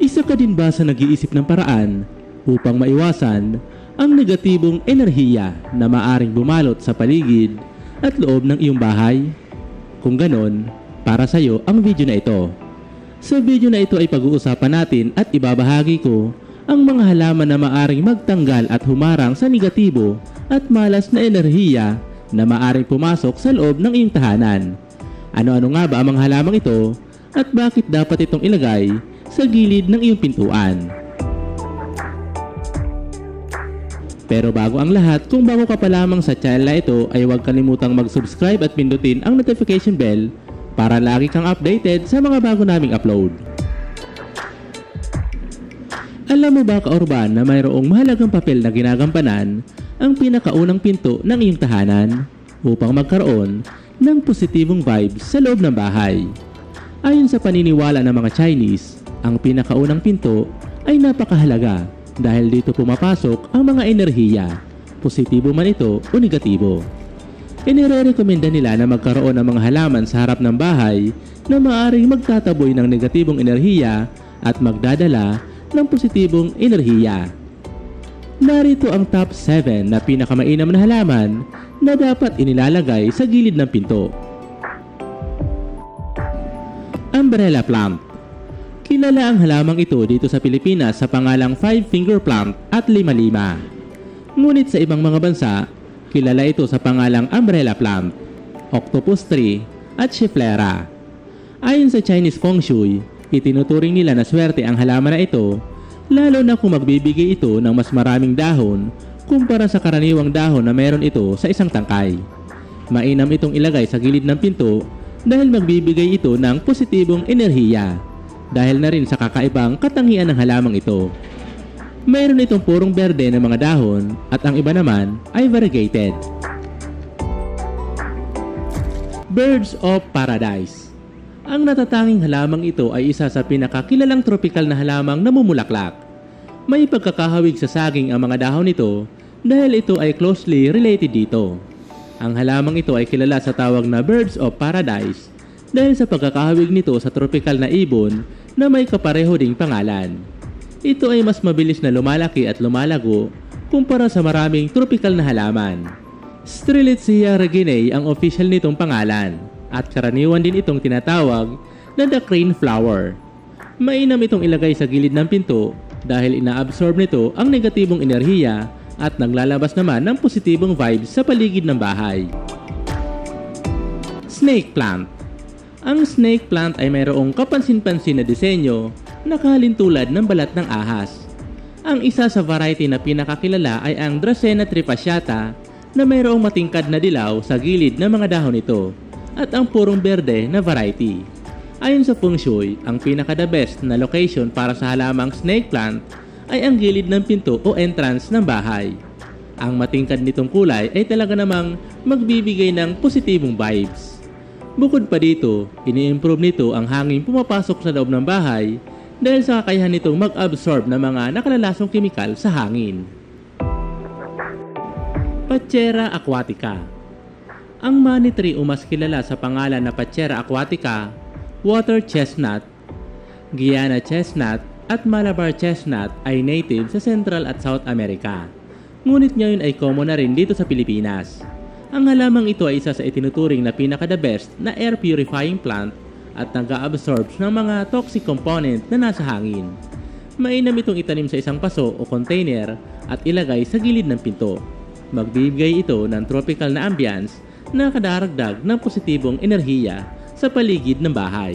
Isa ka din ba sa nag-iisip ng paraan upang maiwasan ang negatibong enerhiya na maaring bumalot sa paligid at loob ng iyong bahay? Kung ganon, para sa iyo ang video na ito. Sa video na ito ay pag-uusapan natin at ibabahagi ko ang mga halaman na maaring magtanggal at humarang sa negatibo at malas na enerhiya na maaring pumasok sa loob ng iyong tahanan. Ano-ano nga ba ang mga halamang ito at bakit dapat itong ilagay sa gilid ng iyong pintuan? Pero bago ang lahat, kung bago ka pa lamang sa channel na ito ay huwag kalimutang mag-subscribe at pindutin ang notification bell para lagi kang updated sa mga bago naming upload. Alam mo ba ka-urban na mayroong mahalagang papel na ginagampanan ang pinakaunang pinto ng iyong tahanan upang magkaroon ng positibong vibes sa loob ng bahay? Ayon sa paniniwala ng mga Chinese, ang pinakaunang pinto ay napakahalaga dahil dito pumapasok ang mga enerhiya, positibo man ito o negatibo. Inirekomenda nila na magkaroon ng mga halaman sa harap ng bahay na maaaring magtataboy ng negatibong enerhiya at magdadala ng positibong enerhiya. Narito ang top 7 na pinakamainam na halaman na dapat inilalagay sa gilid ng pinto. Umbrella plant. Kilala ang halamang ito dito sa Pilipinas sa pangalang 5-finger plant at lima-lima. Ngunit sa ibang mga bansa, kilala ito sa pangalang umbrella plant, octopus tree at chiflera. Ayon sa Chinese Feng Shui, itinuturing nila na swerte ang halaman na ito, lalo na kung magbibigay ito ng mas maraming dahon kumpara sa karaniwang dahon na meron ito sa isang tangkay. Mainam itong ilagay sa gilid ng pinto dahil magbibigay ito ng positibong enerhiya. Dahil na rin sa kakaibang katangian ng halamang ito. Mayroon itong purong berde ng mga dahon at ang iba naman ay variegated. Birds of Paradise. Ang natatanging halamang ito ay isa sa pinakakilalang tropical na halamang namumulaklak. May pagkakahawig sa saging ang mga dahon nito dahil ito ay closely related dito. Ang halamang ito ay kilala sa tawag na Birds of Paradise dahil sa pagkakahawig nito sa tropical na ibon na may kapareho ding pangalan. Ito ay mas mabilis na lumalaki at lumalago kumpara sa maraming tropical na halaman. Strelitzia reginae ang official nitong pangalan at karaniwan din itong tinatawag na the crane flower. Mainam itong ilagay sa gilid ng pinto dahil inaabsorb nito ang negatibong enerhiya at naglalabas naman ng positibong vibes sa paligid ng bahay. Snake plant. Ang snake plant ay mayroong kapansin-pansin na disenyo na kahalintulad ng balat ng ahas. Ang isa sa variety na pinakakilala ay ang Dracaena trifasciata na mayroong matingkad na dilaw sa gilid ng mga dahon nito at ang purong berde na variety. Ayon sa Feng Shui, ang pinaka-the best na location para sa halamang snake plant ay ang gilid ng pinto o entrance ng bahay. Ang matingkad nitong kulay ay talaga namang magbibigay ng positibong vibes. Bukod pa dito, ini-improve nito ang hangin pumapasok sa loob ng bahay dahil sa kakayahan nitong mag-absorb ng mga nakalalasong kemikal sa hangin. Pachera aquatica. Ang money tree o mas kilala sa pangalan na Pachera aquatica, water chestnut, Guyana chestnut at Malabar chestnut ay native sa Central at South America. Ngunit ngayon ay common na rin dito sa Pilipinas. Ang halamang ito ay isa sa itinuturing na pinaka-the best na air purifying plant at nag-a-absorb ng mga toxic component na nasa hangin. Mainam itong itanim sa isang paso o container at ilagay sa gilid ng pinto. Magbibigay ito ng tropical na ambience na kadaragdag ng positibong enerhiya sa paligid ng bahay.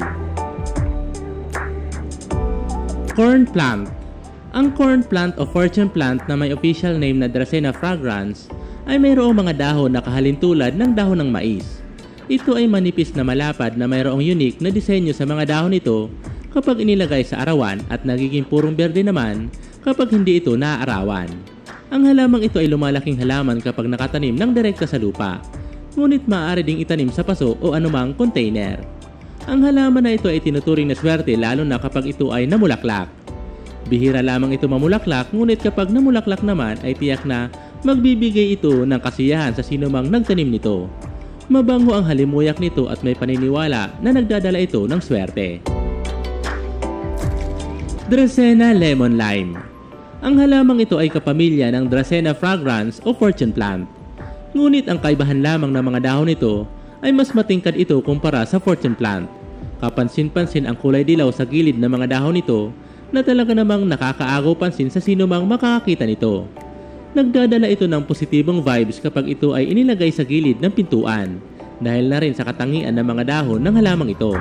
Corn plant. Ang corn plant o fortune plant na may official name na Dracaena fragrans ay mayroong mga dahon na kahalintulad ng dahon ng mais. Ito ay manipis na malapad na mayroong unique na disenyo sa mga dahon nito kapag inilagay sa arawan at nagiging purong berde naman kapag hindi ito naaarawan. Ang halamang ito ay lumalaking halaman kapag nakatanim ng direkta sa lupa, ngunit maaari ding itanim sa paso o anumang container. Ang halaman na ito ay tinuturing na swerte lalo na kapag ito ay namulaklak. Bihira lamang ito mamulaklak, ngunit kapag namulaklak naman ay tiyak na magbibigay ito ng kasiyahan sa sinumang nagtanim nito. Mabango ang halimuyak nito at may paniniwala na nagdadala ito ng swerte. Dracaena lemon lime. Ang halamang ito ay kapamilya ng Dracaena fragrans o fortune plant. Ngunit ang kaibahan lamang ng mga dahon nito ay mas matingkad ito kumpara sa fortune plant. Kapansin-pansin ang kulay dilaw sa gilid ng mga dahon nito na talaga namang nakakaagaw pansin sa sino mang makakakita nito. Nagdadala ito ng positibong vibes kapag ito ay inilagay sa gilid ng pintuan dahil na rin sa katangian ng mga dahon ng halamang ito.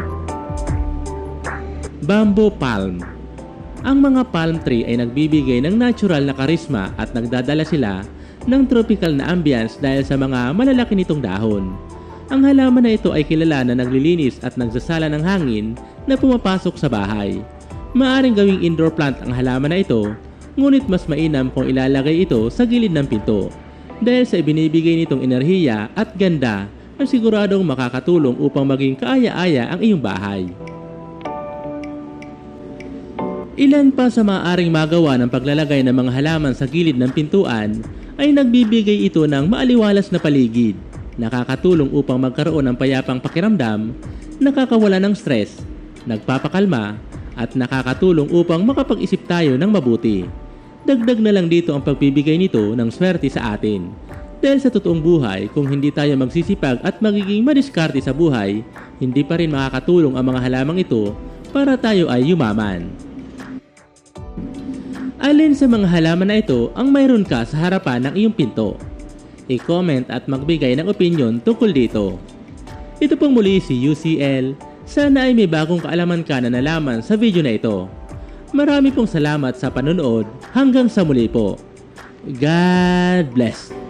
Bamboo palm. Ang mga palm tree ay nagbibigay ng natural na karisma at nagdadala sila ng tropical na ambience dahil sa mga malalaki nitong dahon. Ang halaman na ito ay kilala na naglilinis at nagsasala ng hangin na pumapasok sa bahay. Maaring gawing indoor plant ang halaman na ito, ngunit mas mainam kung ilalagay ito sa gilid ng pinto dahil sa ibinibigay nitong enerhiya at ganda na siguradong makakatulong upang maging kaaya-aya ang iyong bahay. Ilan pa sa maaaring magawa ng paglalagay ng mga halaman sa gilid ng pintuan ay nagbibigay ito ng maaliwalas na paligid, nakakatulong upang magkaroon ng payapang pakiramdam, nakakawala ng stress, nagpapakalma, at nakakatulong upang makapag-isip tayo ng mabuti. Dagdag na lang dito ang pagbibigay nito ng swerte sa atin. Dahil sa totoong buhay, kung hindi tayo magsisipag at magiging madiskarte sa buhay, hindi pa rin makakatulong ang mga halamang ito para tayo ay yumaman. Alin sa mga halaman na ito ang mayroon ka sa harapan ng iyong pinto? I-comment at magbigay ng opinion tungkol dito. Ito pong muli si UCL. Sana ay may bagong kaalaman ka na nalaman sa video na ito. Marami pong salamat sa panonood. Hanggang sa muli po. God bless.